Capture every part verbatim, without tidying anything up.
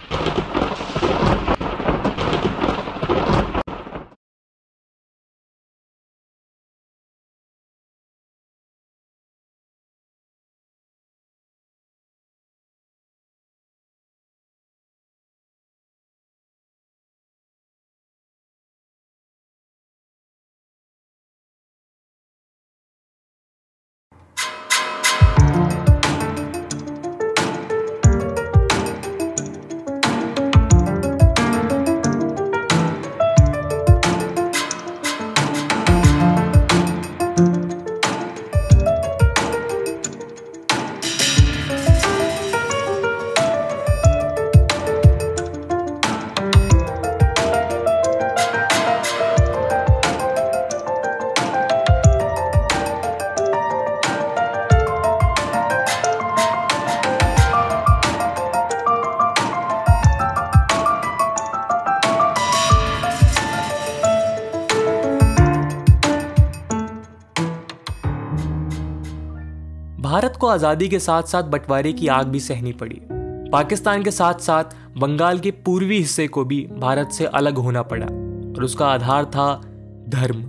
भारत को आज़ादी के साथ साथ बंटवारे की आग भी सहनी पड़ी। पाकिस्तान के साथ साथ बंगाल के पूर्वी हिस्से को भी भारत से अलग होना पड़ा और उसका आधार था धर्म।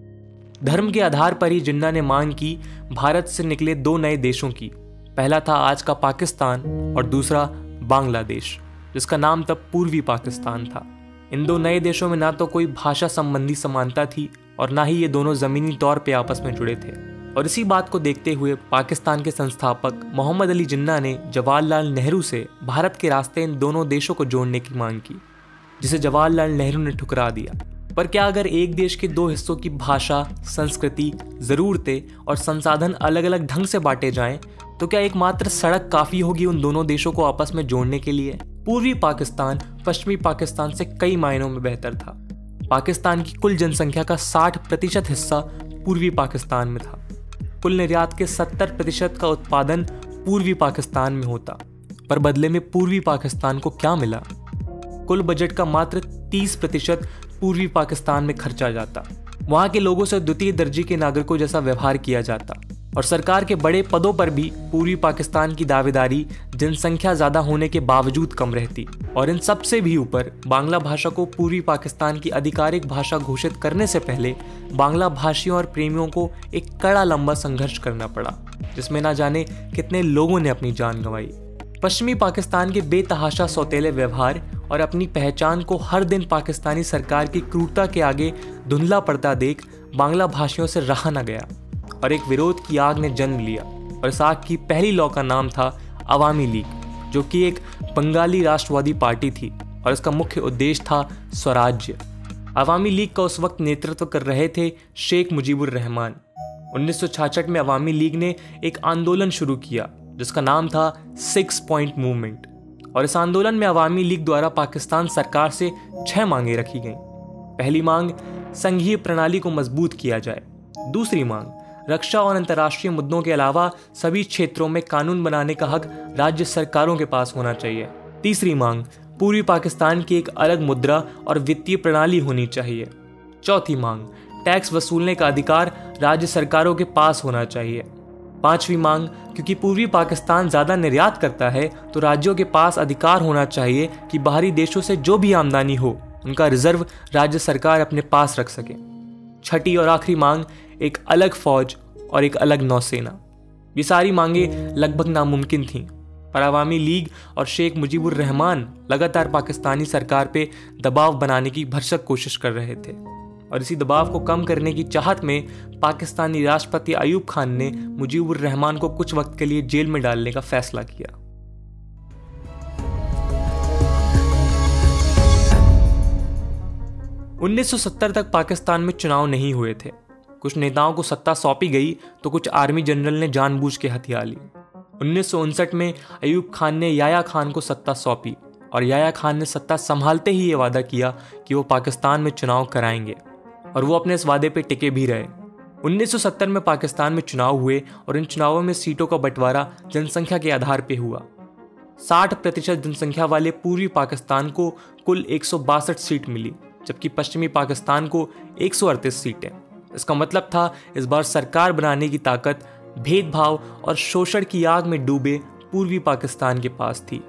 धर्म के आधार पर ही जिन्ना ने मांग की भारत से निकले दो नए देशों की। पहला था आज का पाकिस्तान और दूसरा बांग्लादेश, जिसका नाम तब पूर्वी पाकिस्तान था। इन दो नए देशों में ना तो कोई भाषा संबंधी समानता थी और ना ही ये दोनों जमीनी तौर पे आपस में जुड़े थे। और इसी बात को देखते हुए पाकिस्तान के संस्थापक मोहम्मद अली जिन्ना ने जवाहरलाल नेहरू से भारत के रास्ते इन दोनों देशों को जोड़ने की मांग की, जिसे जवाहरलाल नेहरू ने ठुकरा दिया। पर क्या अगर एक देश के दो हिस्सों की भाषा, संस्कृति, ज़रूरतें और संसाधन अलग अलग ढंग से बांटे जाएं, तो क्या एकमात्र सड़क काफ़ी होगी उन दोनों देशों को आपस में जोड़ने के लिए? पूर्वी पाकिस्तान पश्चिमी पाकिस्तान से कई मायनों में बेहतर था। पाकिस्तान की कुल जनसंख्या का साठ प्रतिशत हिस्सा पूर्वी पाकिस्तान में था। कुल निर्यात के सत्तर प्रतिशत का उत्पादन पूर्वी पाकिस्तान में होता, पर बदले में पूर्वी पाकिस्तान को क्या मिला? कुल बजट का मात्र तीस प्रतिशत पूर्वी पाकिस्तान में खर्चा जाता। वहाँ के लोगों से द्वितीय दर्जे के नागरिकों जैसा व्यवहार किया जाता और सरकार के बड़े पदों पर भी पूर्वी पाकिस्तान की दावेदारी जनसंख्या ज़्यादा होने के बावजूद कम रहती। और इन सबसे भी ऊपर बांग्ला भाषा को पूर्वी पाकिस्तान की आधिकारिक भाषा घोषित करने से पहले बांग्ला भाषियों और प्रेमियों को एक कड़ा लंबा संघर्ष करना पड़ा, जिसमें ना जाने कितने लोगों ने अपनी जान गंवाई। पश्चिमी पाकिस्तान के बेतहाशा सौतेले व्यवहार और अपनी पहचान को हर दिन पाकिस्तानी सरकार की क्रूरता के आगे धुंधला पड़ता देख बांग्ला भाषियों से रहा न गया और एक विरोध की आग ने जन्म लिया। और इस आग की पहली लौ का नाम था अवामी लीग, जो कि एक बंगाली राष्ट्रवादी पार्टी थी और इसका मुख्य उद्देश्य था स्वराज्य। अवामी लीग का उस वक्त नेतृत्व कर रहे थे शेख मुजीबुर रहमान। उन्नीस सौ छियासठ में अवामी लीग ने एक आंदोलन शुरू किया जिसका नाम था सिक्स पॉइंट मूवमेंट। और इस आंदोलन में अवामी लीग द्वारा पाकिस्तान सरकार से छह मांगे रखी गईं। पहली मांग, संघीय प्रणाली को मजबूत किया जाए। दूसरी मांग, रक्षा और अंतर्राष्ट्रीय मुद्दों के अलावा सभी क्षेत्रों में कानून बनाने का हक राज्य सरकारों के पास होना चाहिए। तीसरी मांग, पूर्वी पाकिस्तान की एक अलग मुद्रा और वित्तीय प्रणाली होनी चाहिए। चौथी मांग, टैक्स वसूलने का अधिकार राज्य सरकारों के पास होना चाहिए। पांचवी मांग, क्योंकि पूर्वी पाकिस्तान ज़्यादा निर्यात करता है तो राज्यों के पास अधिकार होना चाहिए कि बाहरी देशों से जो भी आमदनी हो उनका रिजर्व राज्य सरकार अपने पास रख सके। छठी और आखिरी मांग, एक अलग फौज और एक अलग नौसेना। ये सारी मांगें लगभग नामुमकिन थीं, पर अवामी लीग और शेख मुजीबुर रहमान लगातार पाकिस्तानी सरकार पे दबाव बनाने की भरसक कोशिश कर रहे थे। और इसी दबाव को कम करने की चाहत में पाकिस्तानी राष्ट्रपति अयूब खान ने मुजीबुर रहमान को कुछ वक्त के लिए जेल में डालने का फैसला किया। उन्नीस सौ सत्तर तक पाकिस्तान में चुनाव नहीं हुए थे। कुछ नेताओं को सत्ता सौंपी गई तो कुछ आर्मी जनरल ने जानबूझ के हथिया ली। उन्नीस सौ उनसठ में अयूब खान ने याया खान को सत्ता सौंपी और याया खान ने सत्ता संभालते ही ये वादा किया कि वो पाकिस्तान में चुनाव कराएंगे और वो अपने इस वादे पे टिके भी रहे। उन्नीस सौ सत्तर में पाकिस्तान में चुनाव हुए और इन चुनावों में सीटों का बंटवारा जनसंख्या के आधार पे हुआ। साठ प्रतिशत जनसंख्या वाले पूर्वी पाकिस्तान को कुल एक सौ बासठ सीट मिली, जबकि पश्चिमी पाकिस्तान को एक सौ अड़तीस सीटें। इसका मतलब था इस बार सरकार बनाने की ताकत भेदभाव और शोषण की आग में डूबे पूर्वी पाकिस्तान के पास थी।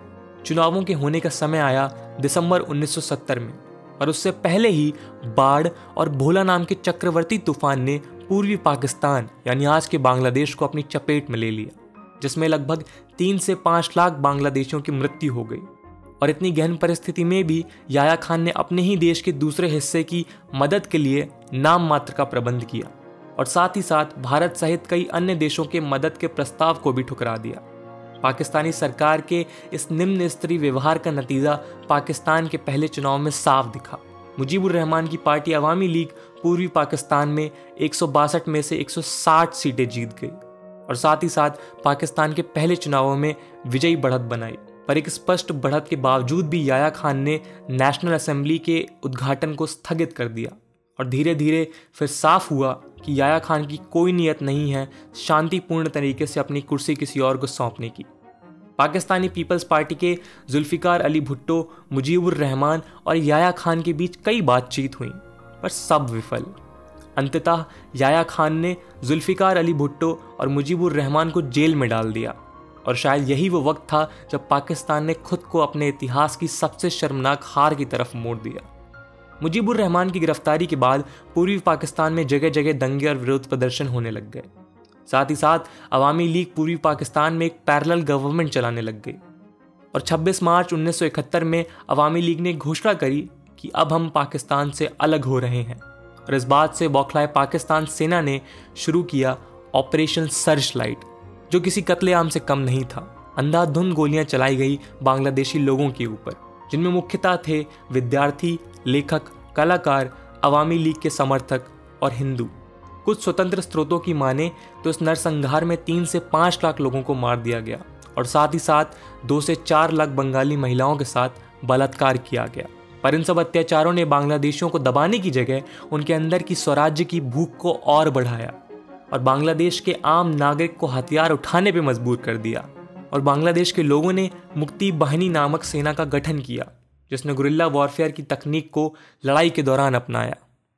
चुनावों के होने का समय आया दिसंबर उन्नीस सौ सत्तर में, और उससे पहले ही बाढ़ और भोला नाम के चक्रवर्ती तूफान ने पूर्वी पाकिस्तान यानी आज के बांग्लादेश को अपनी चपेट में ले लिया, जिसमें लगभग तीन से पाँच लाख बांग्लादेशियों की मृत्यु हो गई। और इतनी गहन परिस्थिति में भी याया खान ने अपने ही देश के दूसरे हिस्से की मदद के लिए नाम मात्र का प्रबंध किया और साथ ही साथ भारत सहित कई अन्य देशों के मदद के प्रस्ताव को भी ठुकरा दिया। पाकिस्तानी सरकार के इस निम्न स्तरीय व्यवहार का नतीजा पाकिस्तान के पहले चुनाव में साफ दिखा। मुजीबुर रहमान की पार्टी अवामी लीग पूर्वी पाकिस्तान में एक सौ बासठ में से एक सौ साठ सीटें जीत गई और साथ ही साथ पाकिस्तान के पहले चुनावों में विजयी बढ़त बनाई। पर एक स्पष्ट बढ़त के बावजूद भी याया खान ने नेशनल असेंबली के उद्घाटन को स्थगित कर दिया और धीरे धीरे फिर साफ हुआ कि याया खान की कोई नीयत नहीं है शांतिपूर्ण तरीके से अपनी कुर्सी किसी और को सौंपने की। पाकिस्तानी पीपल्स पार्टी के जुल्फिकार अली भुट्टो, मुजीबुर रहमान और याया खान के बीच कई बातचीत हुई, पर सब विफल। अंततः याया खान ने जुल्फिकार अली भुट्टो और मुजीबुर रहमान को जेल में डाल दिया और शायद यही वो वक्त था जब पाकिस्तान ने खुद को अपने इतिहास की सबसे शर्मनाक हार की तरफ मोड़ दिया। मुजीबुर रहमान की गिरफ्तारी के बाद पूर्वी पाकिस्तान में जगह जगह दंगे और विरोध प्रदर्शन होने लग गए। साथ ही साथ अवामी लीग पूर्वी पाकिस्तान में एक पैरेलल गवर्नमेंट चलाने लग गई और छब्बीस मार्च उन्नीस सौ इकहत्तर में अवामी लीग ने घोषणा करी कि अब हम पाकिस्तान से अलग हो रहे हैं। और इस बात से बौखलाए पाकिस्तान सेना ने शुरू किया ऑपरेशन सर्च लाइट, जो किसी कत्लेआम से कम नहीं था। अंधाधुंध गोलियां चलाई गई बांग्लादेशी लोगों के ऊपर, जिनमें मुख्यतः थे विद्यार्थी, लेखक, कलाकार, अवामी लीग के समर्थक और हिंदू। कुछ स्वतंत्र स्रोतों की माने तो इस नरसंहार में तीन से पाँच लाख लोगों को मार दिया गया और साथ ही साथ दो से चार लाख बंगाली महिलाओं के साथ बलात्कार किया गया। पर इन सब अत्याचारों ने बांग्लादेशियों को दबाने की जगह उनके अंदर की स्वराज्य की भूख को और बढ़ाया और बांग्लादेश के आम नागरिक को हथियार उठाने पर मजबूर कर दिया। और बांग्लादेश के लोगों ने मुक्ति बाहिनी नामक सेना का गठन किया, जिसने गुरिल्ला वॉरफेयर की तकनीक को लड़ाई के दौरान अपनाया।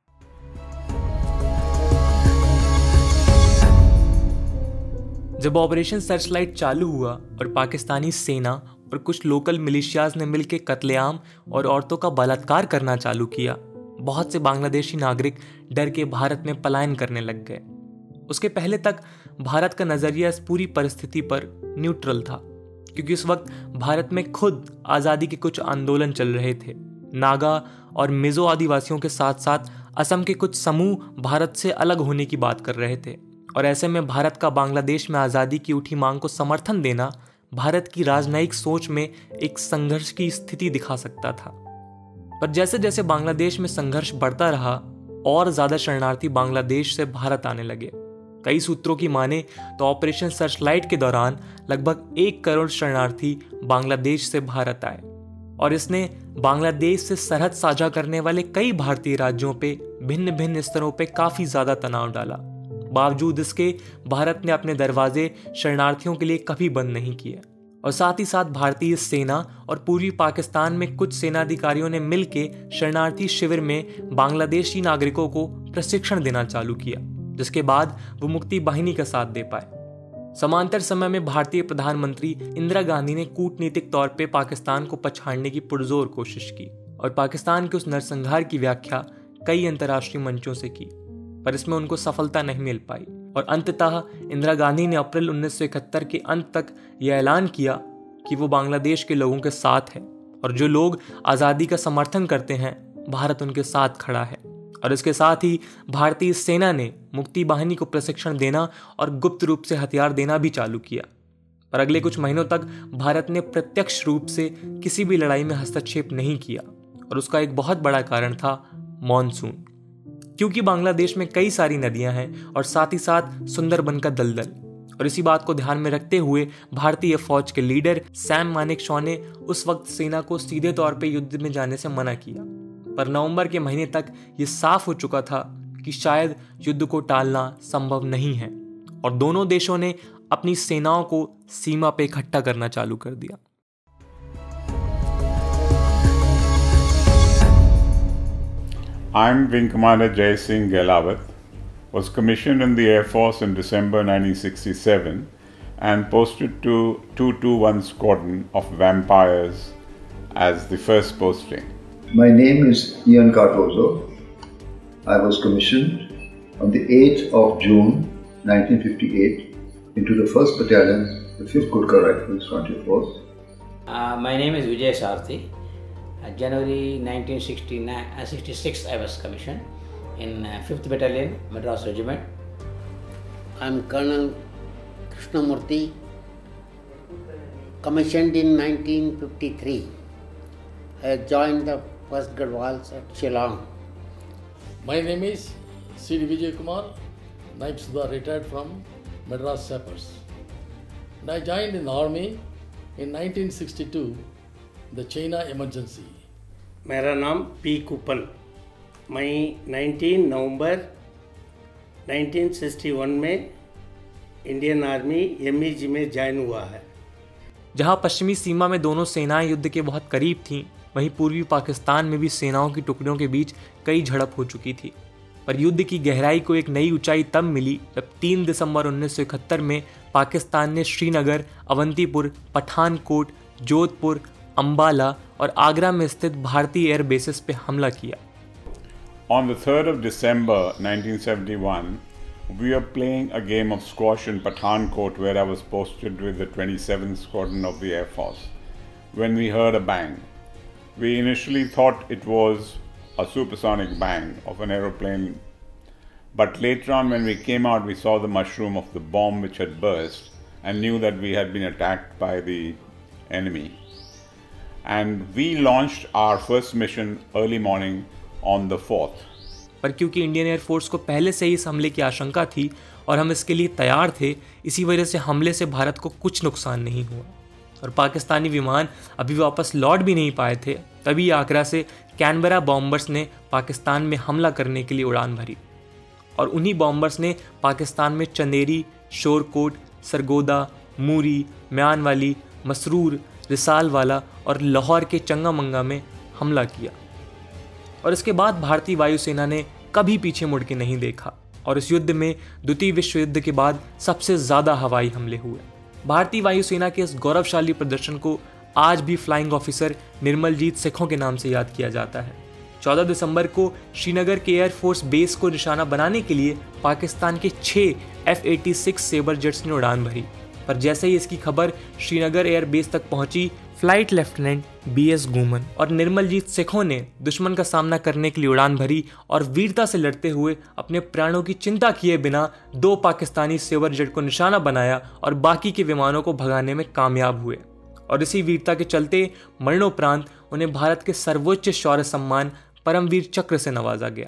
जब ऑपरेशन सर्चलाइट चालू हुआ और पाकिस्तानी सेना और कुछ लोकल मिलिशियाज ने मिलकर कत्लेआम और औरतों का बलात्कार करना चालू किया, बहुत से बांग्लादेशी नागरिक डर के भारत में पलायन करने लग गए। उसके पहले तक भारत का नजरिया इस पूरी परिस्थिति पर न्यूट्रल था, क्योंकि उस वक्त भारत में खुद आज़ादी के कुछ आंदोलन चल रहे थे। नागा और मिजो आदिवासियों के साथ साथ असम के कुछ समूह भारत से अलग होने की बात कर रहे थे और ऐसे में भारत का बांग्लादेश में आज़ादी की उठी मांग को समर्थन देना भारत की राजनयिक सोच में एक संघर्ष की स्थिति दिखा सकता था। पर जैसे जैसे बांग्लादेश में संघर्ष बढ़ता रहा और ज़्यादा शरणार्थी बांग्लादेश से भारत आने लगे। कई सूत्रों की माने तो ऑपरेशन सर्चलाइट के दौरान लगभग एक करोड़ शरणार्थी बांग्लादेश से भारत आए और इसने बांग्लादेश से सरहद साझा करने वाले कई भारतीय राज्यों पे भिन्न भिन्न स्तरों पे काफी ज्यादा तनाव डाला। बावजूद इसके भारत ने अपने दरवाजे शरणार्थियों के लिए कभी बंद नहीं किए और साथ ही साथ भारतीय सेना और पूर्वी पाकिस्तान में कुछ सेनाधिकारियों ने मिलकर शरणार्थी शिविर में बांग्लादेशी नागरिकों को प्रशिक्षण देना चालू किया, जिसके बाद वो मुक्ति बाहिनी का साथ दे पाए। समांतर समय में भारतीय प्रधानमंत्री इंदिरा गांधी ने कूटनीतिक तौर पे पाकिस्तान को पछाड़ने की पुरजोर कोशिश की और पाकिस्तान के उस नरसंहार की व्याख्या कई अंतर्राष्ट्रीय मंचों से की, पर इसमें उनको सफलता नहीं मिल पाई और अंततः इंदिरा गांधी ने अप्रैल उन्नीस सौ इकहत्तर के अंत तक यह ऐलान किया कि वो बांग्लादेश के लोगों के साथ है और जो लोग आज़ादी का समर्थन करते हैं भारत उनके साथ खड़ा है। और इसके साथ ही भारतीय सेना ने मुक्ति बाहिनी को प्रशिक्षण देना और गुप्त रूप से हथियार देना भी चालू किया। पर अगले कुछ महीनों तक भारत ने प्रत्यक्ष रूप से किसी भी लड़ाई में हस्तक्षेप नहीं किया और उसका एक बहुत बड़ा कारण था मॉनसून, क्योंकि बांग्लादेश में कई सारी नदियां हैं और साथ ही साथ सुंदरबन का दलदल। और इसी बात को ध्यान में रखते हुए भारतीय फौज के लीडर सैम मानेकशॉ ने उस वक्त सेना को सीधे तौर पर युद्ध में जाने से मना किया। पर नवंबर के महीने तक ये साफ हो चुका था कि शायद युद्ध को टालना संभव नहीं है और दोनों देशों ने अपनी सेनाओं को सीमा पे इकट्ठा करना चालू कर दिया। I'm Wing Commander Jay Singh Gelawat, was commissioned in the Air Force in December nineteen sixty-seven and posted to two twenty-one Squadron of Vampires as the first posting. My name is Ian Cardozo. I was commissioned on the eighth of June nineteen fifty-eight into the first Battalion, the fifth Gurkha Rifles Frontier Force. Uh, my name is Vijay Sarthi. Uh, January nineteen sixty-six I was commissioned in uh, fifth Battalion, Madras Regiment. I am Colonel Krishnamurthy, commissioned in nineteen fifty-three. I joined the first Gadwals at Shillong. My name is C D Vijay Kumar, Naib Sudha, retired from Madras Sappers. And I joined in the army in nineteen sixty-two, the China emergency. मेरा नाम P कुपन, मैं उन्नीस नवंबर nineteen sixty one में Indian army MEG में join हुआ है। जहां पश्चिमी सीमा में दोनों सेनाएं युद्ध के बहुत करीब थीं, वहीं पूर्वी पाकिस्तान में भी सेनाओं की टुकड़ियों के बीच कई झड़प हो चुकी थी। पर युद्ध की गहराई को एक नई ऊंचाई तब मिली जब तीन दिसंबर उन्नीस सौ इकहत्तर में पाकिस्तान ने श्रीनगर, अवंतीपुर, पठानकोट, जोधपुर, अंबाला और आगरा में स्थित भारतीय एयर बेसिस पे हमला किया। On the third of December nineteen seventy-one, we were playing a game of squash in Pathankot, where I was posted with the twenty-seventh Squadron of the Air Force, when we heard a bang. We initially thought it was a supersonic bang of an aeroplane, but later on when we came out, we saw the mushroom of the bomb which had burst and knew that we had been attacked by the enemy. And we launched our first mission early morning on the fourth. पर क्योंकि Indian air force को पहले से ही इस हमले की आशंका थी और हम इसके लिए तैयार थे, इसी वजह से हमले से भारत को कुछ नुकसान नहीं हुआ और पाकिस्तानी विमान अभी वापस लौट भी नहीं पाए थे, तभी आगरा से कैनबरा बॉम्बर्स ने पाकिस्तान में हमला करने के लिए उड़ान भरी और उन्हीं बॉम्बर्स ने पाकिस्तान में चंदेरी, शोरकोट, सरगोदा, मूरी, म्यानवाली, मसरूर, रिसालवाला और लाहौर के चंगामंगा में हमला किया। और इसके बाद भारतीय वायुसेना ने कभी पीछे मुड़ के नहीं देखा और इस युद्ध में द्वितीय विश्व युद्ध के बाद सबसे ज़्यादा हवाई हमले हुए। भारतीय वायुसेना के इस गौरवशाली प्रदर्शन को आज भी फ्लाइंग ऑफिसर निर्मलजीत सिखों के नाम से याद किया जाता है। चौदह दिसंबर को श्रीनगर के एयरफोर्स बेस को निशाना बनाने के लिए पाकिस्तान के छः F eighty six sabre jets ने उड़ान भरी, पर जैसे ही इसकी खबर श्रीनगर एयर बेस तक पहुंची, फ्लाइट लेफ्टिनेंट बी एस गुमन और निर्मलजीत सिखों ने दुश्मन का सामना करने के लिए उड़ान भरी और वीरता से लड़ते हुए अपने प्राणों की चिंता किए बिना दो पाकिस्तानी सेबर जेट को निशाना बनाया और बाकी के विमानों को भगाने में कामयाब हुए। और इसी वीरता के चलते मरणोपरांत उन्हें भारत के सर्वोच्च शौर्य सम्मान परमवीर चक्र से नवाजा गया।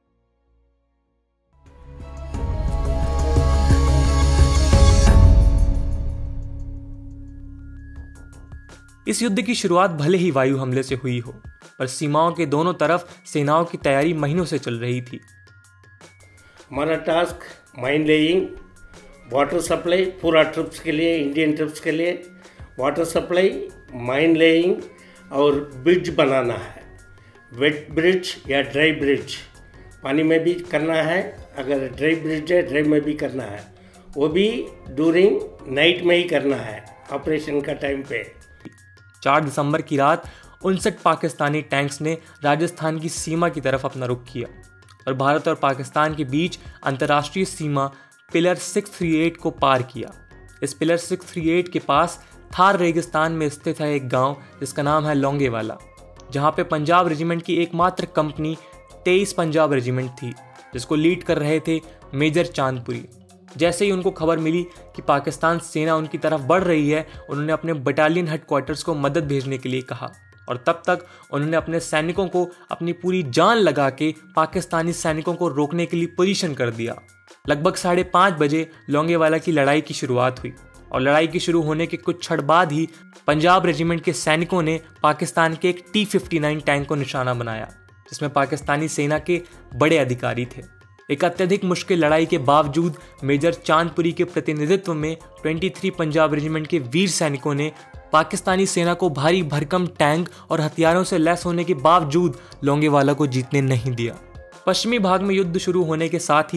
इस युद्ध की शुरुआत भले ही वायु हमले से हुई हो, पर सीमाओं के दोनों तरफ सेनाओं की तैयारी महीनों से चल रही थी। हमारा task mine laying, water supply पूरा ट्रिप्स के लिए, इंडियन ट्रिप्स के लिए वाटर सप्लाई, माइन लेइंग और ब्रिज बनाना है। वेट ब्रिज या ड्राई ब्रिज, पानी में भी करना है, अगर ड्राई ब्रिज है ड्राई में भी करना है, वो भी ड्यूरिंग नाइट में ही करना है ऑपरेशन का टाइम पे। चार दिसंबर की रात उनसठ पाकिस्तानी टैंक्स ने राजस्थान की सीमा की तरफ अपना रुख किया और भारत और पाकिस्तान के बीच अंतर्राष्ट्रीय सीमा पिलर सिक्स थ्री एट को पार किया। इस पिलर सिक्स थ्री एट के पास थार रेगिस्तान में स्थित है एक गांव जिसका नाम है लोंगेवाला, जहां पे पंजाब रेजिमेंट की एकमात्र कंपनी तेईस पंजाब रेजिमेंट थी, जिसको लीड कर रहे थे मेजर चांदपुरी। जैसे ही उनको खबर मिली कि पाकिस्तान सेना उनकी तरफ बढ़ रही है, उन्होंने अपने बटालियन हेडक्वार्टर्स को मदद भेजने के लिए कहा और तब तक उन्होंने अपने सैनिकों को अपनी पूरी जान लगा के पाकिस्तानी सैनिकों को रोकने के लिए पोजीशन कर दिया। लगभग साढ़े पाँच बजे लोंगेवाला की लड़ाई की शुरुआत हुई और लड़ाई के शुरू होने के कुछ क्षण बाद ही पंजाब रेजिमेंट के सैनिकों ने पाकिस्तान के एक टी फिफ्टी नाइन टैंक को निशाना बनाया, जिसमें पाकिस्तानी सेना के बड़े अधिकारी थे। एक अत्यधिक मुश्किल लड़ाई के बावजूद मेजर चांदपुरी के प्रतिनिधित्व में तेईस पंजाब रेजिमेंट के वीर सैनिकों ने पाकिस्तानी सेना को भारी भरकम टैंक और हथियारों से लैस होने के बावजूद लोंगेवाला को जीतने नहीं दिया। पश्चिमी भाग में युद्ध शुरू होने के साथ ही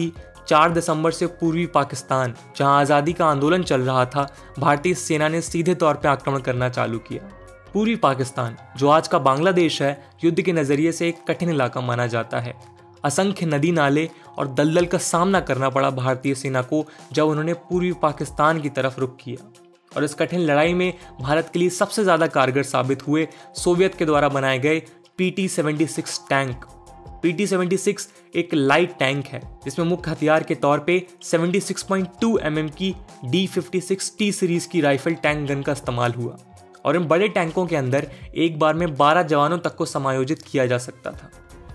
चार दिसंबर से पूर्वी पाकिस्तान, जहां आज़ादी का आंदोलन चल रहा था, भारतीय सेना ने सीधे तौर पर आक्रमण करना चालू किया। पूर्वी पाकिस्तान, जो आज का बांग्लादेश है, युद्ध के नज़रिए से एक कठिन इलाका माना जाता है। असंख्य नदी नाले और दलदल का सामना करना पड़ा भारतीय सेना को जब उन्होंने पूर्वी पाकिस्तान की तरफ रुख किया। और इस कठिन लड़ाई में भारत के लिए सबसे ज़्यादा कारगर साबित हुए सोवियत के द्वारा बनाए गए P T seventy six tank. P T seventy six एक लाइट टैंक है जिसमें मुख्य हथियार के तौर पे छिहत्तर पॉइंट दो एम एम की D fifty six T series की राइफल टैंक गन का इस्तेमाल हुआ और इन बड़े टैंकों के अंदर एक बार में बारह जवानों तक को समायोजित किया जा सकता था।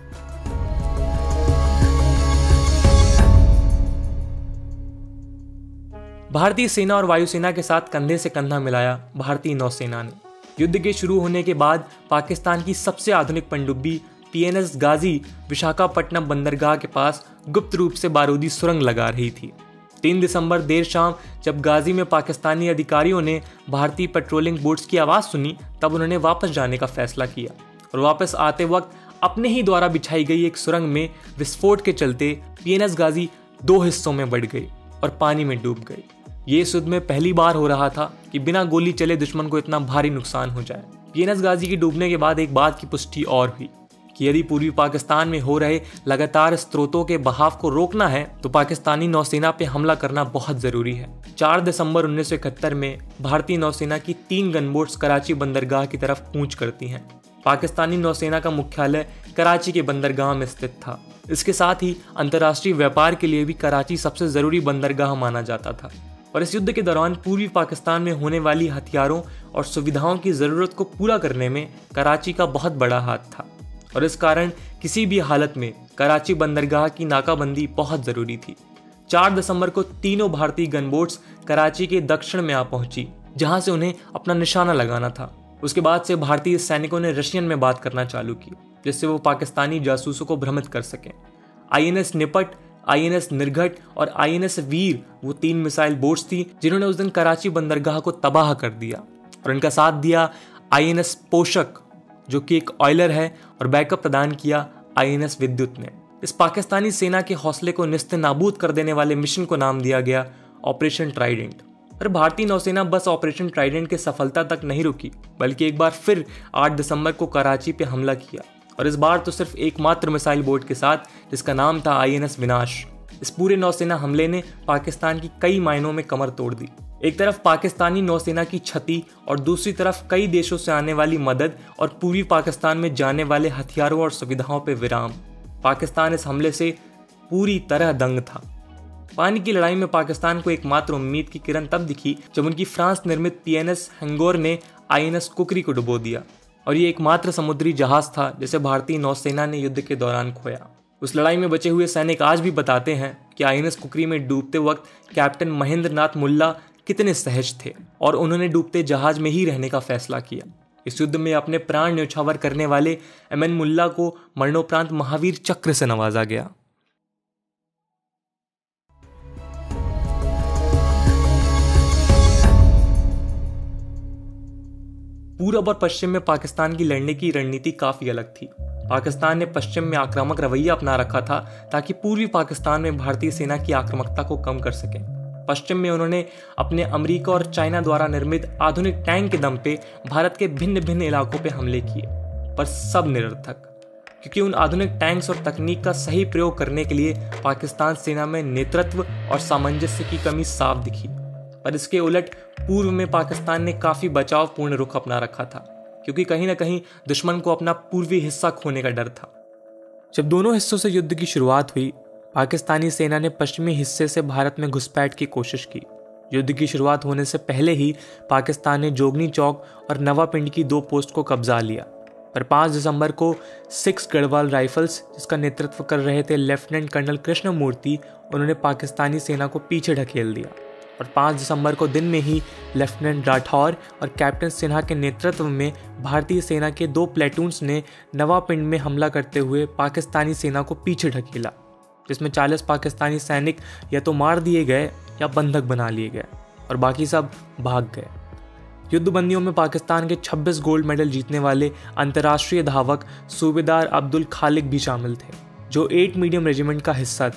भारतीय सेना और वायुसेना के साथ कंधे से कंधा मिलाया भारतीय नौसेना ने। युद्ध के शुरू होने के बाद पाकिस्तान की सबसे आधुनिक पनडुब्बी P N S Ghazi Visakhapatnam बंदरगाह के पास गुप्त रूप से बारूदी सुरंग लगा रही थी। तीन दिसंबर देर शाम जब गाजी में पाकिस्तानी अधिकारियों ने भारतीय पेट्रोलिंग बोट्स की आवाज़ सुनी, तब उन्होंने वापस जाने का फैसला किया और वापस आते वक्त अपने ही द्वारा बिछाई गई एक सुरंग में विस्फोट के चलते पी एन एस गाजी दो हिस्सों में बढ़ गई और पानी में डूब गई। ये इस युद्ध में पहली बार हो रहा था कि बिना गोली चले दुश्मन को इतना भारी नुकसान हो जाए। पी एन एस गाजी के डूबने के बाद एक बात की पुष्टि और हुई कि यदि पूर्वी पाकिस्तान में हो रहे लगातार स्रोतों के बहाव को रोकना है तो पाकिस्तानी नौसेना पे हमला करना बहुत जरूरी है। चार दिसंबर उन्नीस सौ इकहत्तर में भारतीय नौसेना की तीन गनबोट्स कराची बंदरगाह की तरफ कूच करती हैं। पाकिस्तानी नौसेना का मुख्यालय कराची के बंदरगाह में स्थित था। इसके साथ ही अंतर्राष्ट्रीय व्यापार के लिए भी कराची सबसे जरूरी बंदरगाह माना जाता था और इस युद्ध के दौरान पूर्वी पाकिस्तान में होने वाली हथियारों और सुविधाओं की जरूरत को पूरा करने में कराची का बहुत बड़ा हाथ था और इस कारण किसी भी हालत में कराची बंदरगाह की नाकाबंदी बहुत जरूरी थी। चार दिसंबर को तीनों भारतीय गनबोट्स कराची के दक्षिण में आ पहुंची, जहां से उन्हें अपना निशाना लगाना था। उसके बाद से भारतीय सैनिकों ने रशियन में बात करना चालू की, जिससे वो पाकिस्तानी जासूसों को भ्रमित कर सकें। आई एन एस निपट, आई एन एस निर्घट और आई एन एस वीर वो तीन मिसाइल बोट्स थी जिन्होंने उस दिन कराची बंदरगाह को तबाह कर दिया और इनका साथ दिया आई एन एस पोषक, जो कि एक ऑयलर है, और बैकअप प्रदान किया आई एन एस विद्युत ने। इस पाकिस्तानी सेना के हौसले को निस्ते नाबूद कर देने वाले मिशन को नाम दिया गया ऑपरेशन ट्राइडेंट। और भारतीय नौसेना बस ऑपरेशन ट्राइडेंट की सफलता तक नहीं रुकी, बल्कि एक बार फिर आठ दिसंबर को कराची पे हमला किया और इस बार तो सिर्फ एकमात्र मिसाइल बोट के साथ, जिसका नाम था आई एन एस विनाश। इस पूरे नौसेना हमले ने पाकिस्तान की कई मायनों में कमर तोड़ दी। एक तरफ पाकिस्तानी नौसेना की क्षति और दूसरी तरफ कई देशों से आने वाली मदद और पूर्वी पाकिस्तान में जाने वाले हथियारों और सुविधाओं पर विराम। पाकिस्तान इस हमले से पूरी तरह दंग था। पानी की लड़ाई में पाकिस्तान को एकमात्र उम्मीद की किरण तब दिखी जब उनकी फ्रांस निर्मित पी एन एस हैंगोर ने आई एन एस कुकरी को डुबो दिया और ये एकमात्र समुद्री जहाज था जिसे भारतीय नौसेना ने युद्ध के दौरान खोया। उस लड़ाई में बचे हुए सैनिक आज भी बताते हैं कि आई एन एस कुकरी में डूबते वक्त कैप्टन महेंद्र नाथ मुल्ला कितने सहज थे और उन्होंने डूबते जहाज में ही रहने का फैसला किया। इस युद्ध में अपने प्राण न्यौछावर करने वाले एम एन मुल्ला को मरणोपरांत महावीर चक्र से नवाजा गया। पूरब और पश्चिम में पाकिस्तान की लड़ने की रणनीति काफी अलग थी। पाकिस्तान ने पश्चिम में आक्रामक रवैया अपना रखा था ताकि पूर्वी पाकिस्तान में भारतीय सेना की आक्रामकता को कम कर सके। पश्चिम में उन्होंने अपने अमेरिका और चाइना द्वारा निर्मित आधुनिक टैंक के दम पे भारत के भिन्न भिन्न इलाकों पे हमले किए, पर सब निरर्थक, क्योंकि उन आधुनिक टैंक्स और तकनीक का सही प्रयोग करने के लिए पाकिस्तान सेना में नेतृत्व और सामंजस्य की कमी साफ दिखी। पर इसके उलट पूर्व में पाकिस्तान ने काफी बचावपूर्ण रुख अपना रखा था, क्योंकि कहीं ना कहीं दुश्मन को अपना पूर्वी हिस्सा खोने का डर था। जब दोनों हिस्सों से युद्ध की शुरुआत हुई, पाकिस्तानी सेना ने पश्चिमी हिस्से से भारत में घुसपैठ की कोशिश की। युद्ध की शुरुआत होने से पहले ही पाकिस्तान ने जोगनी चौक और नवापिंड की दो पोस्ट को कब्जा लिया, पर पाँच दिसंबर को सिक्स गढ़वाल राइफल्स, जिसका नेतृत्व कर रहे थे लेफ्टिनेंट कर्नल कृष्णमूर्ति, उन्होंने पाकिस्तानी सेना को पीछे ढकेल दिया और पाँच दिसंबर को दिन में ही लेफ्टिनेंट राठौर और कैप्टन सिन्हा के नेतृत्व में भारतीय सेना के दो प्लेटून्स ने नवापिंड में हमला करते हुए पाकिस्तानी सेना को पीछे ढकेला, जिसमें चालीस पाकिस्तानी सैनिक या तो मार दिए गए या बंधक बना लिए गए और बाकी सब भाग गए। युद्धबंदियों में पाकिस्तान के छब्बीस गोल्ड मेडल जीतने वाले अंतर्राष्ट्रीय धावक सूबेदार अब्दुल खालिक भी शामिल थे, जो एट मीडियम रेजिमेंट का हिस्सा थे।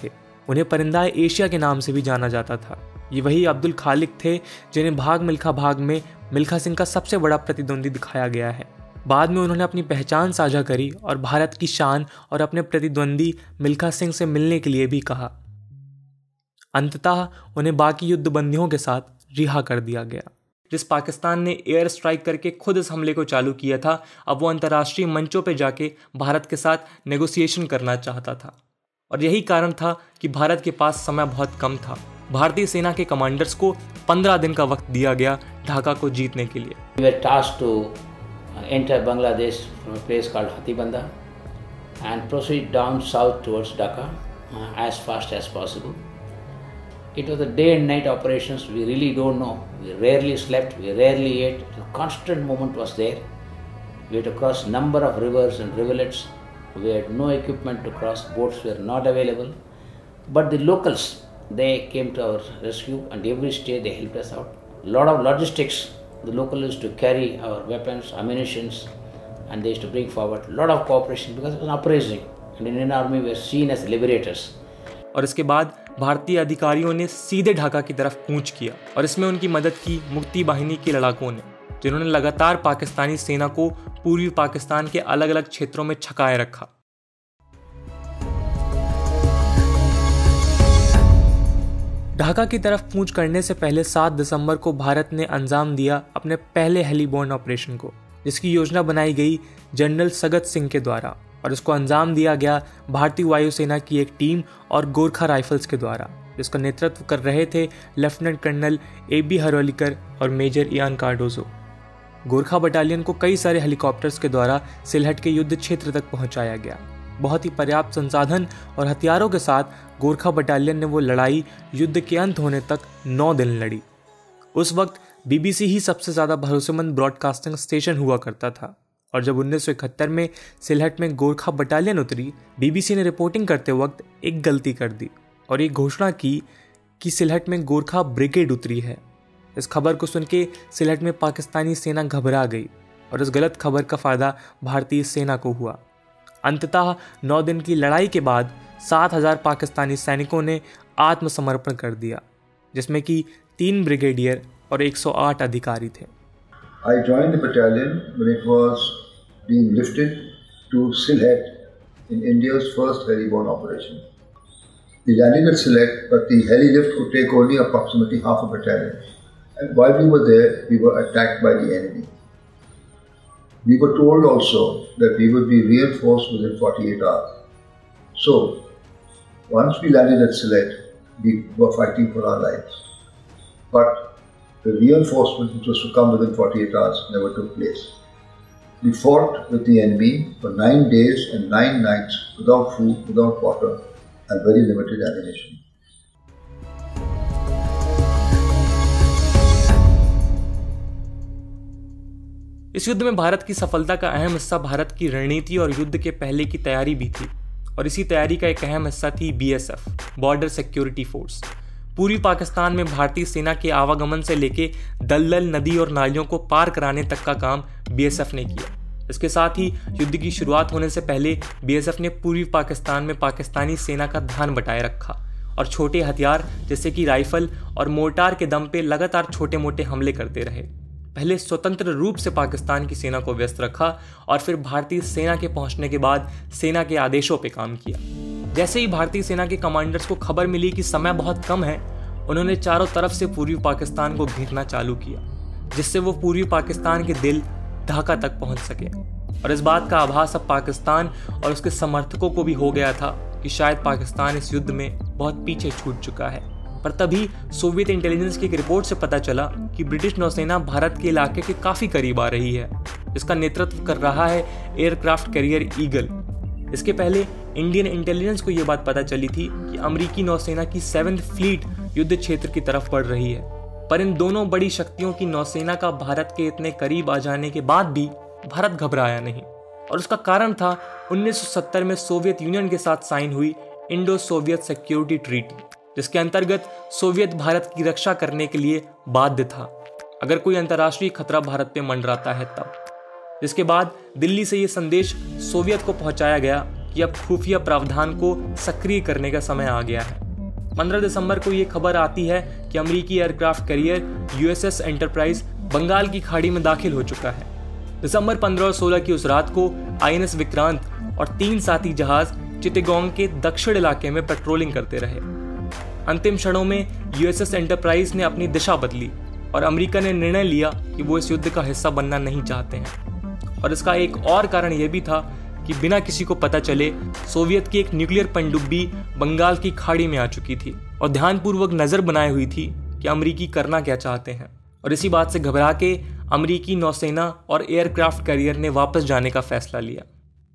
उन्हें परिंदाए एशिया के नाम से भी जाना जाता था। ये वही अब्दुल खालिक थे जिन्हें भाग मिल्खा भाग में मिल्खा सिंह का सबसे बड़ा प्रतिद्वंदी दिखाया गया है। बाद में उन्होंने अपनी पहचान साझा करी और भारत की शान और अपने प्रतिद्वंदी मिल्खा सिंह से मिलने के लिए भी कहा। अंततः उन्हें बाकी युद्धबंदियों के साथ रिहा कर दिया गया। जिस पाकिस्तान ने एयर स्ट्राइक करके खुद इस हमले को चालू किया था, अब वो अंतर्राष्ट्रीय मंचों पर जाके भारत के साथ नेगोशिएशन करना चाहता था। और यही कारण था कि भारत के पास समय बहुत कम था। भारतीय सेना के कमांडर्स को पंद्रह दिन का वक्त दिया गया ढाका को जीतने के लिए। We were tasked to enter Bangladesh from a place called Hathibanda and proceed down south towards Dhaka uh, as fast as possible. It was a day and night operations. We really don't know. We rarely slept. We rarely ate. The constant movement was there. We had to cross number of rivers and rivulets. We had no equipment to cross. Boats were not available. But the locals, they came to our rescue, and every stage they helped us out. A lot of logistics. The locals used to carry our weapons, ammunitions, and they used to bring forward. A lot of cooperation because it was an uprising. And in Indian Army, we were seen as liberators. और इसके बाद भारतीय अधिकारियों ने सीधे ढाका की तरफ कूच किया और इसमें उनकी मदद की मुक्ति बाहिनी के लड़ाकों ने, जिन्होंने लगातार पाकिस्तानी सेना को पूर्वी पाकिस्तान के अलग अलग क्षेत्रों में छकाए रखा। ढाका की तरफ कूच करने से पहले सात दिसंबर को भारत ने अंजाम दिया अपने पहले हेलीबोर्न ऑपरेशन को, जिसकी योजना बनाई गई जनरल सगत सिंह के द्वारा, और इसको अंजाम दिया गया भारतीय वायुसेना की एक टीम और गोरखा राइफल्स के द्वारा, जिसका नेतृत्व कर रहे थे lieutenant colonel A B Harolikar और major Ian Cardozo. Gorkha battalion को कई सारे हेलीकॉप्टर्स के द्वारा सिलहट के युद्ध क्षेत्र तक पहुंचाया गया। बहुत ही पर्याप्त संसाधन और हथियारों के साथ गोरखा बटालियन ने वो लड़ाई युद्ध के अंत होने तक नौ दिन लड़ी। उस वक्त बीबीसी ही सबसे ज़्यादा भरोसेमंद ब्रॉडकास्टिंग स्टेशन हुआ करता था, और जब उन्नीस सौ इकहत्तर में सिलहट में गोरखा बटालियन उतरी, बीबीसी ने रिपोर्टिंग करते वक्त एक गलती कर दी और ये घोषणा की कि सिलहट में गोरखा ब्रिगेड उतरी है। इस खबर को सुन के सिलहट में पाकिस्तानी सेना घबरा गई और इस गलत खबर का फ़ायदा भारतीय सेना को हुआ। अंततः नौ दिन की लड़ाई के बाद सात हजार पाकिस्तानी सैनिकों ने आत्मसमर्पण कर दिया, जिसमें कि तीन ब्रिगेडियर और एक सौ आठ अधिकारी थे। I joined the battalion when it was being lifted to Sylhet in India's first heliborne operation. We landed at Sylhet, but the heli lift could take only approximately half a battalion. And while we were there, we were attacked by the enemy. We were told also that we would be reinforced within forty-eight hours. So, once we landed at Sylhet, we were fighting for our lives. But the reinforcement which was to come within forty-eight hours never took place. We fought with the enemy for nine days and nine nights without food, without water, and very limited ammunition. इस युद्ध में भारत की सफलता का अहम हिस्सा भारत की रणनीति और युद्ध के पहले की तैयारी भी थी, और इसी तैयारी का एक अहम हिस्सा थी B S F, border security force. पूर्वी पाकिस्तान में भारतीय सेना के आवागमन से लेके दलदल नदी और नालियों को पार कराने तक का काम बी एस एफ ने किया। इसके साथ ही युद्ध की शुरुआत होने से पहले बी एस एफ ने पूर्वी पाकिस्तान में पाकिस्तानी सेना का ध्यान बटाए रखा और छोटे हथियार जैसे कि राइफल और मोर्टार के दम पे लगातार छोटे मोटे हमले करते रहे। पहले स्वतंत्र रूप से पाकिस्तान की सेना को व्यस्त रखा और फिर भारतीय सेना के पहुंचने के बाद सेना के आदेशों पे काम किया। जैसे ही भारतीय सेना के कमांडर्स को खबर मिली कि समय बहुत कम है, उन्होंने चारों तरफ से पूर्वी पाकिस्तान को घेरना चालू किया, जिससे वो पूर्वी पाकिस्तान के दिल ढाका तक पहुंच सके। और इस बात का आभास अब पाकिस्तान और उसके समर्थकों को भी हो गया था कि शायद पाकिस्तान इस युद्ध में बहुत पीछे छूट चुका है। पर तभी सोवियत इंटेलिजेंस की एक रिपोर्ट से पता चला कि ब्रिटिश नौसेना भारत के इलाके के काफी करीब आ रही है। इसका नेतृत्व कर रहा है एयरक्राफ्ट कैरियर ईगल। इसके पहले इंडियन इंटेलिजेंस को यह बात पता चली थी कि अमेरिकी नौसेना की सेवेंथ फ्लीट युद्ध क्षेत्र की तरफ बढ़ रही है। पर इन दोनों बड़ी शक्तियों की नौसेना का भारत के इतने करीब आ जाने के बाद भी भारत घबराया नहीं, और उसका कारण था उन्नीस सौ सत्तर में सोवियत यूनियन के साथ साइन हुई इंडो सोवियत सिक्योरिटी ट्रीटी, जिसके अंतर्गत सोवियत भारत की रक्षा करने के लिए बाध्य था अगर कोई अंतर्राष्ट्रीय खतरा भारत पे मंडराता है तब। जिसके बाद दिल्ली से ये संदेश सोवियत को पहुंचाया गया कि अब खुफिया प्रावधान को सक्रिय करने का समय आ गया है। पंद्रह दिसंबर को ये खबर आती है कि अमेरिकी aircraft carrier USS Enterprise Bengal की खाड़ी में दाखिल हो चुका है। दिसंबर पंद्रह और सोलह की उस रात को आईएनएस विक्रांत और तीन साथी जहाज चित्तगोंग के दक्षिण इलाके में पेट्रोलिंग करते रहे। अंतिम क्षणों में यूएसएस एंटरप्राइज ने अपनी दिशा बदली और अमेरिका ने निर्णय लिया कि वो इस युद्ध का हिस्सा बनना नहीं चाहते हैं। और इसका एक और कारण यह भी था कि बिना किसी को पता चले सोवियत की एक न्यूक्लियर पनडुब्बी बंगाल की खाड़ी में आ चुकी थी और ध्यानपूर्वक नजर बनाए हुई थी कि अमेरिकी करना क्या चाहते हैं। और इसी बात से घबरा के अमेरिकी नौसेना और एयरक्राफ्ट कैरियर ने वापस जाने का फैसला लिया।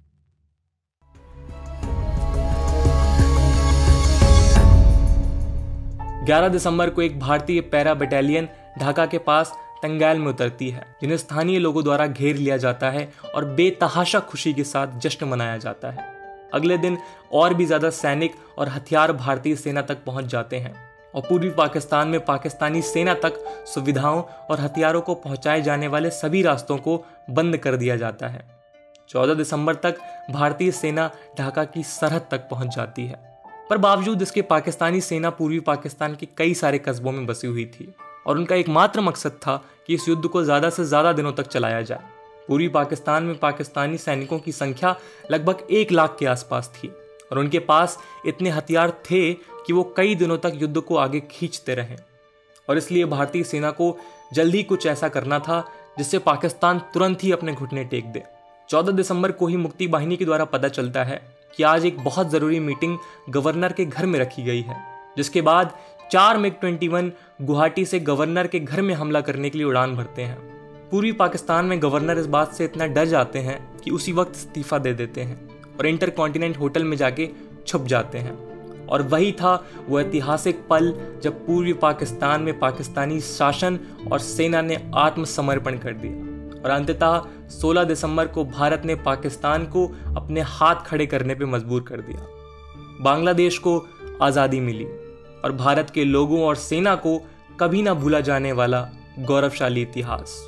ग्यारह दिसंबर को एक भारतीय पैरा बटालियन ढाका के पास टंगैल में उतरती है, जिन्हें स्थानीय लोगों द्वारा घेर लिया जाता है और बेतहाशा खुशी के साथ जश्न मनाया जाता है। अगले दिन और भी ज्यादा सैनिक और हथियार भारतीय सेना तक पहुंच जाते हैं और पूर्वी पाकिस्तान में पाकिस्तानी सेना तक सुविधाओं और हथियारों को पहुंचाए जाने वाले सभी रास्तों को बंद कर दिया जाता है। चौदह दिसंबर तक भारतीय सेना ढाका की सरहद तक पहुंच जाती है, पर बावजूद इसके पाकिस्तानी सेना पूर्वी पाकिस्तान के कई सारे कस्बों में बसी हुई थी और उनका एकमात्र मकसद था कि इस युद्ध को ज़्यादा से ज़्यादा दिनों तक चलाया जाए। पूर्वी पाकिस्तान में पाकिस्तानी सैनिकों की संख्या लगभग एक लाख के आसपास थी और उनके पास इतने हथियार थे कि वो कई दिनों तक युद्ध को आगे खींचते रहे। और इसलिए भारतीय सेना को जल्द ही कुछ ऐसा करना था जिससे पाकिस्तान तुरंत ही अपने घुटने टेक दे। चौदह दिसंबर को ही मुक्ति वाहिनी के द्वारा पता चलता है कि आज एक बहुत ज़रूरी मीटिंग गवर्नर के घर में रखी गई है, जिसके बाद चार मिग इक्कीस गुवाहाटी से गवर्नर के घर में हमला करने के लिए उड़ान भरते हैं। पूर्वी पाकिस्तान में गवर्नर इस बात से इतना डर जाते हैं कि उसी वक्त इस्तीफा दे देते हैं और इंटर कॉन्टिनेंट होटल में जाके छुप जाते हैं। और वही था वो ऐतिहासिक पल जब पूर्वी पाकिस्तान में पाकिस्तानी शासन और सेना ने आत्मसमर्पण कर दिया और अंततः सोलह दिसंबर को भारत ने पाकिस्तान को अपने हाथ खड़े करने पे मजबूर कर दिया। बांग्लादेश को आज़ादी मिली और भारत के लोगों और सेना को कभी ना भूला जाने वाला गौरवशाली इतिहास।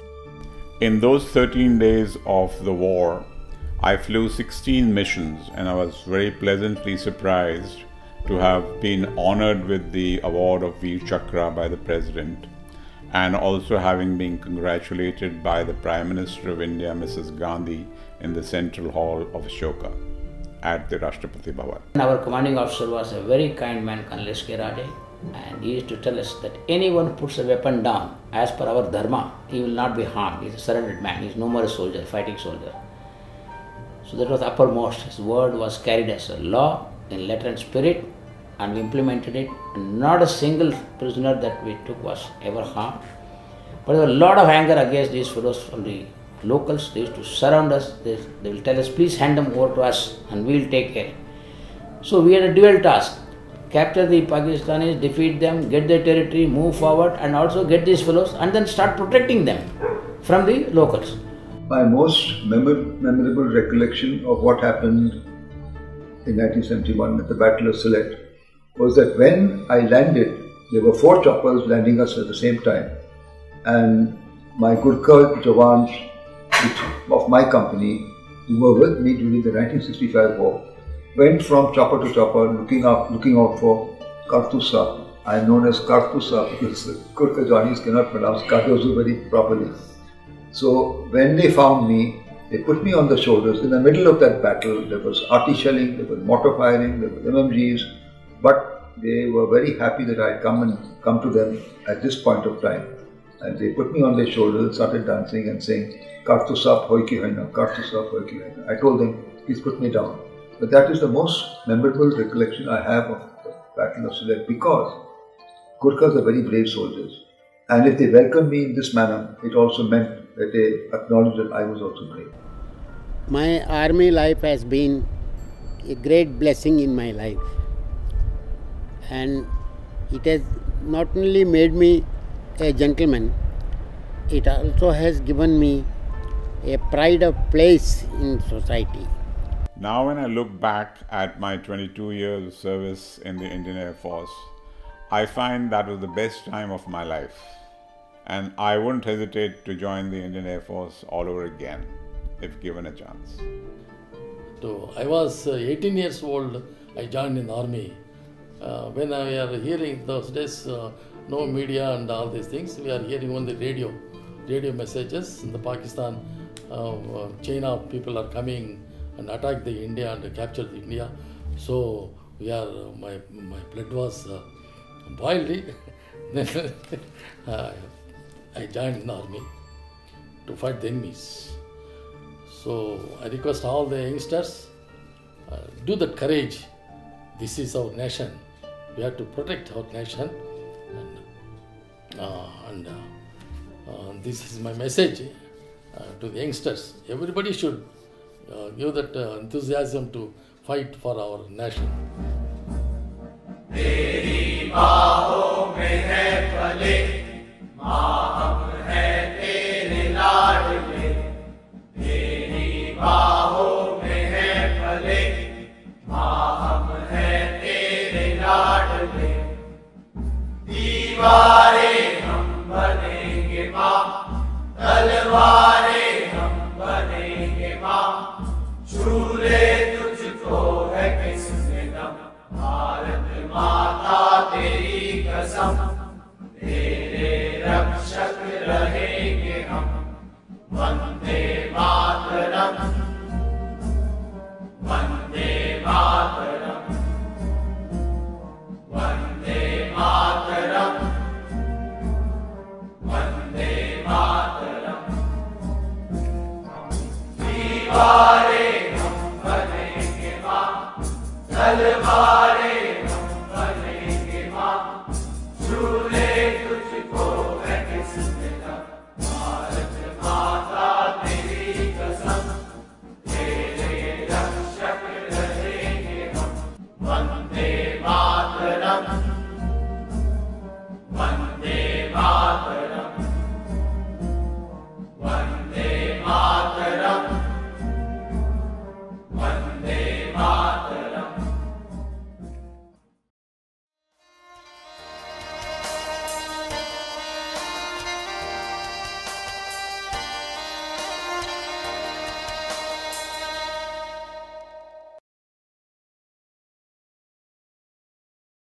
In those thirteen days of the war, I flew sixteen missions and I was very pleasantly surprised to have been honored with the award of Veer Chakra by the President and also having been congratulated by the Prime Minister of India, Missus Gandhi, in the Central Hall of Ashoka at the Rashtrapati Bhavan. Our commanding officer was a very kind man, Kanlesh Kerade, and he used to tell us that anyone who puts a weapon down as per our dharma, he will not be harmed. He is a surrendered man. He is no more a soldier, fighting soldier. So that was uppermost. His word was carried as a law in letter and spirit, and we implemented it. And not a single prisoner that we took was ever harmed. But there was a lot of anger against these fellows from the locals. They used to surround us. They, they will tell us, please hand them over to us and we will take care. So we had a dual task. Capture the Pakistanis, defeat them, get their territory, move forward, and also get these fellows and then start protecting them from the locals. My most memor- memorable recollection of what happened in nineteen seventy-one at the Battle of Sylhet was that when I landed, there were four choppers landing us at the same time, and my Gurkha Jawans of my company, who were with me during the nineteen sixty-five war, went from chopper to chopper looking out, looking out for Kartusa. I am known as Kartusa because the Gurkha Jawanis cannot pronounce Kartusa very properly. So when they found me, they put me on the shoulders. In the middle of that battle, there was artillery shelling, there was mortar firing, there were M M Gs, but they were very happy that I had come and come to them at this point of time. And they put me on their shoulders, started dancing and saying, Kartusap hoi ki hai na, Kartusap hoi ki hai na. I told them, please put me down. But that is the most memorable recollection I have of the Battle of Sylhet, because Gurkhas are very brave soldiers. And if they welcomed me in this manner, it also meant that they acknowledged that I was also brave. My army life has been a great blessing in my life. And it has not only made me a gentleman, it also has given me a pride of place in society. Now when I look back at my twenty-two years of service in the Indian Air Force, I find that was the best time of my life. And I wouldn't hesitate to join the Indian Air Force all over again, if given a chance. So I was uh, eighteen years old, I joined in the army. uh, when we are hearing those days, uh, no media and all these things, we are hearing only radio, radio messages. In the Pakistan, uh, uh, China people are coming and attack the India and capture the India. So we are, uh, my my blood was uh, boiled. Then uh, I joined the army to fight the enemies. So I request all the youngsters, uh, do that courage. This is our nation. We have to protect our nation. And, uh, and uh, uh, this is my message uh, to the youngsters. Everybody should uh, give that uh, enthusiasm to fight for our nation. तेरी बाहों में है पले, माँ हम है तेरे लाडले। तेरी बाहों में है पले, माँ हम है तेरे लाडले। दीवारें हम बनेंगे माँ, तलवारें हम बनेंगे माँ। झूले तुझको है किसने दम, भारत माता तेरी कसम। तेरे रक्षक रहेंगे हम, वंदे मातरम, वंदे मातरम, वंदे मातरम, वंदे मातरम। दीवारें हम बनेंगे माँ, तलवार